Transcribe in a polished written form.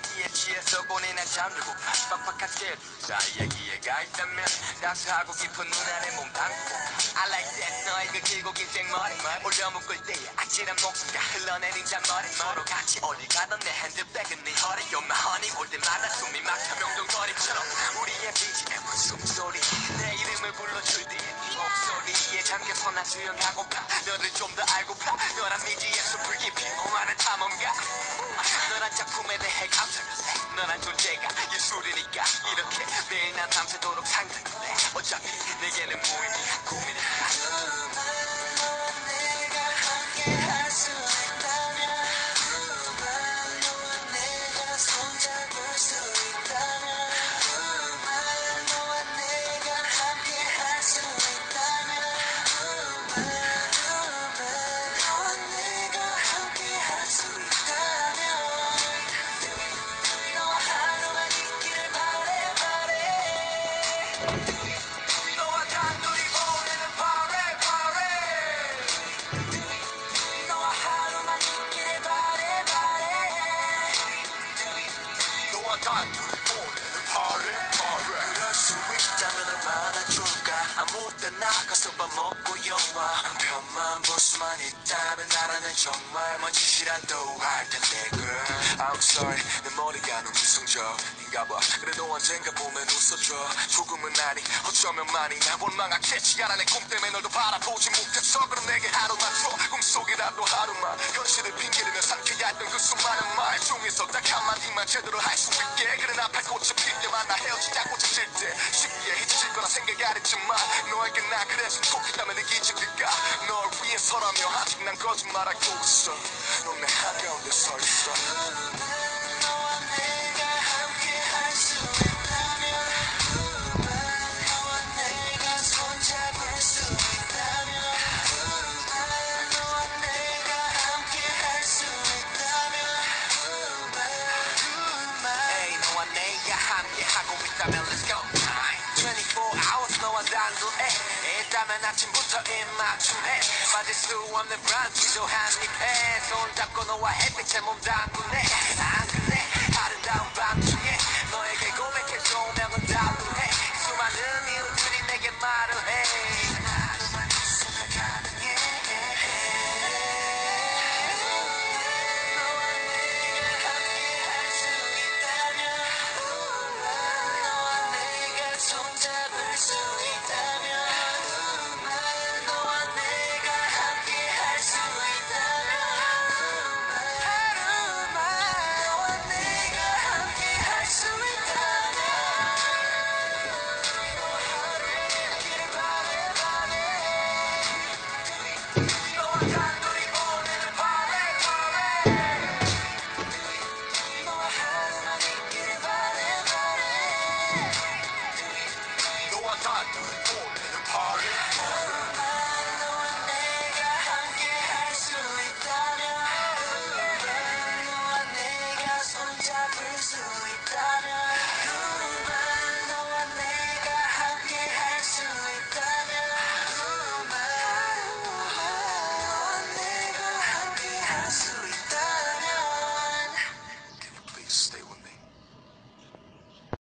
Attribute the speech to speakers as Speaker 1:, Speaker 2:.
Speaker 1: 얘기에 취해서 보내는 잠들고 빡빡한 때도 자 얘기가 있다면 따스하고 깊은 눈 안에 몸 담고 I like that 너의 그 길고 긴 생머리 올려묶을 때의 아찔한 목소리가 흘러내린 잔머리 서로 같이 어디 가던 내 핸드백은 네 허리 You're my honey 올 때마다 숨이 막혀 명동거리처럼 우리의 BGM은 숨소리 내 이름을 불러줄 때의 네 목소리에 잠겨서 난 수영하고파 너를 좀 더 알고파 너란 미지에서 불깊이 오만한 탐험가 너란 작품에 대해 감상을 해 너란 존재가 예술이니까 이렇게 매일 난 밤새도록 상상을 해 어차피 내게는 무의미한 꿈이니까 아무 때 나가서 밥 먹고 영화 한 편만 볼 수만 있다면 나라는 정말 먼 짓이라도 할 텐데 girl I'm sorry 내 머리가 너무 이성적인가 봐 그래도 언젠가 보면 웃어줘 조금은 아니 어쩌면 많이 나 원망하겠지 않아 내 꿈 때문에 널도 바라보지 못해서 그럼 내게 하루만 줘 꿈속이라도 하루만 현실을 핑계대며 삼켜야 했던 그 수많은 말 중에서 딱 한마디만 제대로 할 수 있게 그래 나팔 꽃이 필 때만 나 헤어지자고 지칠 때 쉽게 잊힐 거라 생각 안 했지만 너에게 난 그래서 꼭 있다면 느끼지 그까 널 위해서라며 아직 난 거짓말하고 있어 넌 내 한가운데 서 있어 너와 내가 함께 할 수 있다면 너와 내가 손잡을 수 있다면 너와 내가 함께 할 수 있다면 Hey 너와 내가 함께 하고 있다면 Let's go 24 hours 너와 단둘에 있다면 아침부터 입맞춤해 빠질 수 없는 브런치도 한입해 손잡고 너와 햇빛에 몸 담그네